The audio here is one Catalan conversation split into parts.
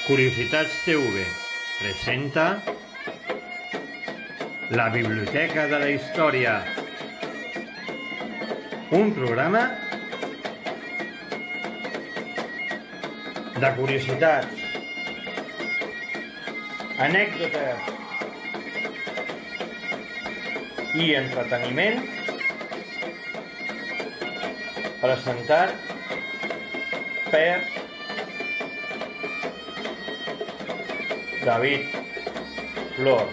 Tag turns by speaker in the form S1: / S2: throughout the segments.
S1: Curiositats TV presenta La Biblioteca de la Història, un programa de curiositats, anècdotes i entreteniment presentat per David Flor.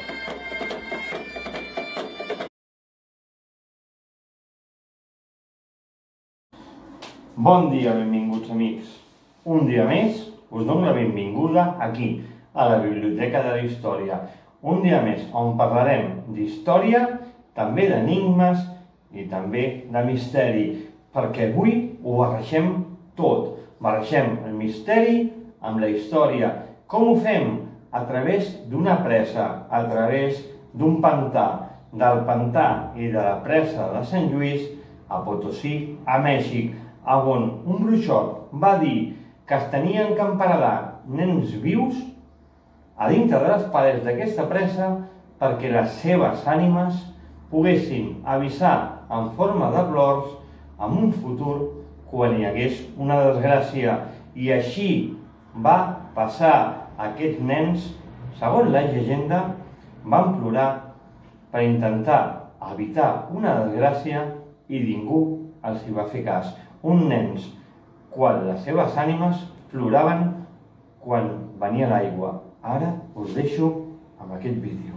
S1: Bon dia, benvinguts amics. Un dia més us dono la benvinguda aquí, a la Biblioteca de la Història. Un dia més on parlarem d'història, també d'enigmes i també de misteri, perquè avui ho barregem tot. Barregem el misteri amb la història. Com ho fem? A través d'una presa, a través d'un pantà, del pantà i de la presa de Sant Lluís a Potosí, a Mèxic, on un bruixot va dir que es tenien que emparedar nens vius a dintre de les parets d'aquesta presa perquè les seves ànimes poguessin avisar en forma de plors en un futur quan hi hagués una desgràcia. I així va passar. Aquests nens, segons la llegenda, van plorar per intentar evitar una desgràcia i ningú els hi va fer cas. Uns nens, quan les seves ànimes ploraven quan venia l'aigua. Ara us deixo amb aquest vídeo.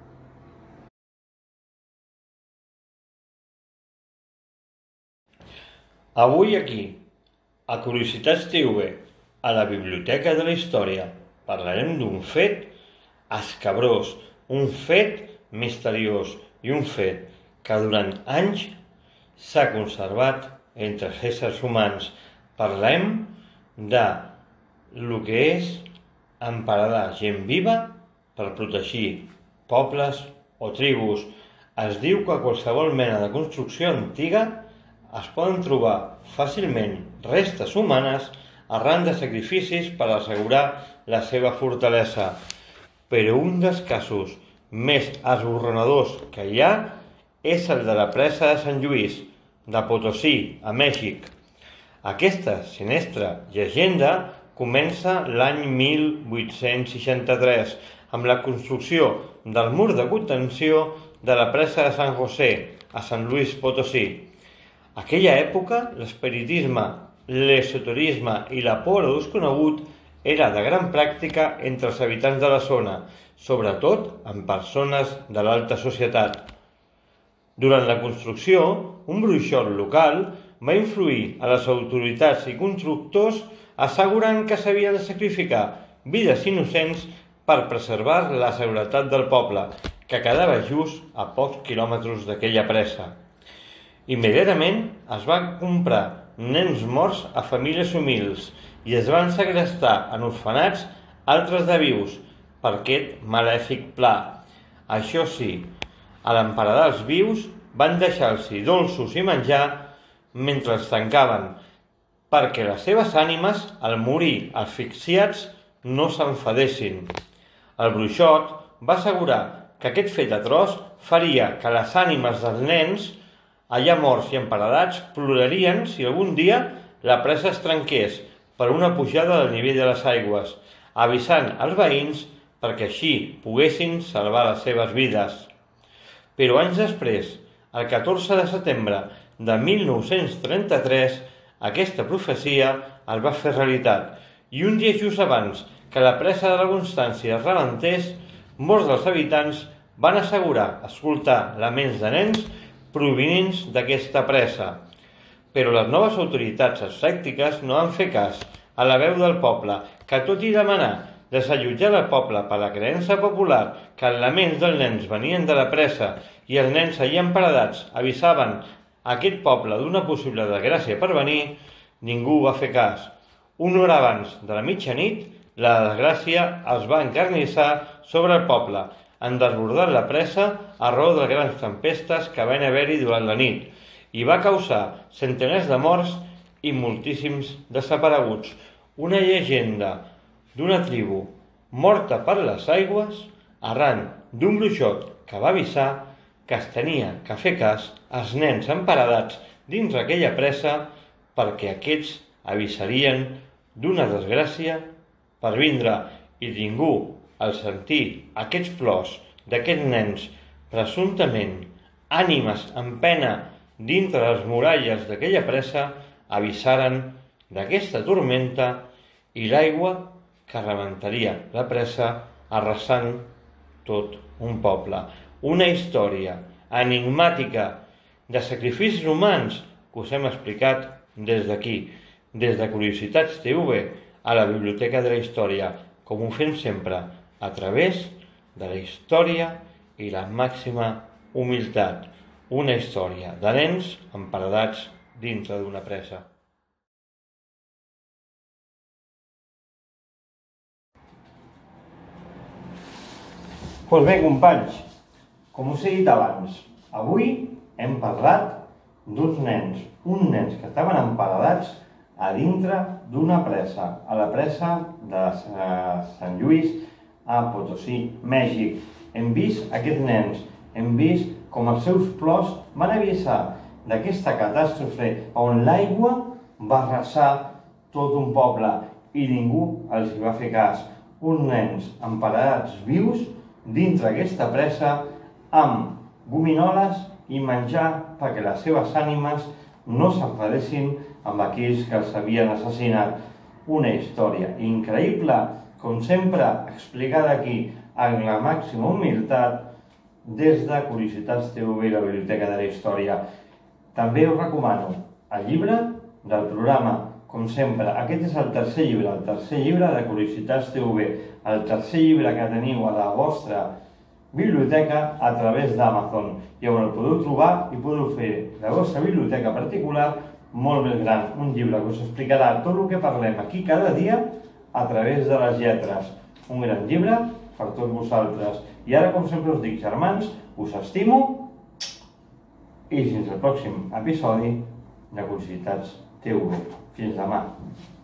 S1: Avui aquí, a Curiositats TV, a la Biblioteca de la Història, parlarem d'un fet escabrós, un fet misteriós i un fet que durant anys s'ha conservat entre els éssers humans. Parlem de lo que és emparedar gent viva per protegir pobles o tribus. Es diu que a qualsevol mena de construcció antiga es poden trobar fàcilment restes humanes arran de sacrificis per assegurar la seva fortalesa. Però un dels casos més esborronadors que hi ha és el de la presa de Sant Lluís, de Potosí, a Mèxic. Aquesta sinistra llegenda comença l'any 1863 amb la construcció del mur de contenció de la presa de San José, a Sant Lluís Potosí. Aquella època, l'espiritisme, l'esoterisme i la por a desconegut era de gran pràctica entre els habitants de la zona, sobretot en persones de l'alta societat. Durant la construcció, un bruixot local va influir a les autoritats i constructors assegurant que s'havien de sacrificar vides innocents per preservar la seguretat del poble, que quedava just a pocs quilòmetres d'aquella presa. Immediatament es van comprar nens morts a famílies humils i es van segrestar en orfenats altres de vius per aquest malèfic pla. Això sí, a l'emparedar els vius van deixar-los dolços i menjar mentre els tancaven, perquè les seves ànimes, al morir asfixiats, no s'enfadessin. El bruixot va assegurar que aquest fet atroç faria que les ànimes dels nens allà morts i emparedats plorarien si algun dia la presa es trenqués per una pujada del nivell de les aigües, avisant als veïns perquè així poguessin salvar les seves vides. Però anys després, el 14 de setembre de 1933, aquesta profecia es va fer realitat i un dia just abans que la presa de la Constància es rebentés, molts dels habitants van assegurar escoltar laments de nens provinents d'aquesta presa. Però les noves autoritats escèptiques no van fer cas a la veu del poble, que tot i demanar desallotjar el poble per la creença popular que els laments dels nens venien de la presa i els nens allà emparedats avisaven a aquest poble d'una possible desgràcia per venir, ningú va fer cas. Una hora abans de la mitjanit, la desgràcia es va encarnissar sobre el poble, en desbordar la presa a raó de grans tempestes que van haver-hi durant la nit i va causar centenars de morts i moltíssims desapareguts. Una llegenda d'una tribu morta per les aigües arran d'un bruixot que va avisar que es tenia que fer cas als nens emparedats dins aquella presa perquè aquests avisarien d'una desgràcia per vindre i ningú, al sentir aquests plors d'aquests nens presumptament ànimes en pena dintre les muralles d'aquella presa, avisaren d'aquesta tormenta i l'aigua que rebentaria la presa arrasant tot un poble. Una història enigmàtica de sacrificis humans que us hem explicat des d'aquí, des de Curiositats TV, a la Biblioteca de la Història, com ho fem sempre, a través de la història i la màxima humilitat. Una història de nens emparedats dintre d'una presa. Doncs bé, companys, com us he dit abans, avui hem parlat d'uns nens, que estaven emparedats a dintre d'una presa, a la presa de Sant Lluís a Potosí, Mèxic. Hem vist aquests nens, hem vist com els seus plors van avisar d'aquesta catàstrofe on l'aigua va arrasar tot un poble i ningú els hi va fer cas. Uns nens emparedats vius dintre aquesta presa amb gominoles i menjar perquè les seves ànimes no s'enfadessin amb aquells que els havien assassinat. Una història increïble, com sempre explicada aquí amb la màxima humilitat des de Curiositats TV i la Biblioteca de la Història. També us recomano el llibre del programa, com sempre. Aquest és el tercer llibre de Curiositats TV, el tercer llibre que teniu a la vostra biblioteca a través d'Amazon, i on el podeu trobar i podeu fer la vostra biblioteca particular molt més gran. Un llibre que us explicarà tot el que parlem aquí cada dia a través de les lletres. Un gran llibre per tots vosaltres. I ara, com sempre us dic, germans, us estimo i fins al pròxim episodi de Curiositats TV. Fins demà.